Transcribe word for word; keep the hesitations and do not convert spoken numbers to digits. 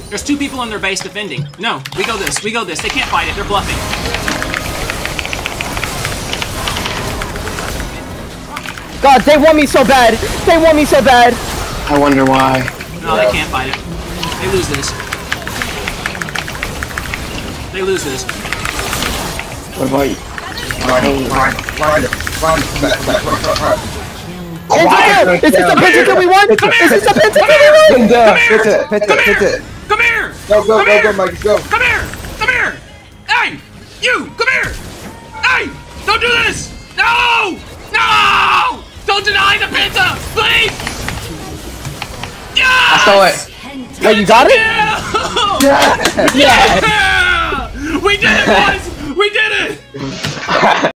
There's two people in their base defending. No, we go this. We go this. They can't fight it. They're bluffing. God, they want me so bad. They want me so bad. I wonder why. No, they can't fight it. They lose this. They lose this. What about you? Run, run, run, run, run, run, run. Penta! Is this the pentakill we want? Is this the pentakill we want? Penta, hit it, hit it, hit it. Come here! Go, go, Come go, here! go, Mike, go. Come here! Come here! Hey! You! Come here! Hey! Don't do this! No! No! Don't deny the Penta! Please! Yes! I saw it. Oh, you got it? Yeah! Yeah! We did it, boys! We did it!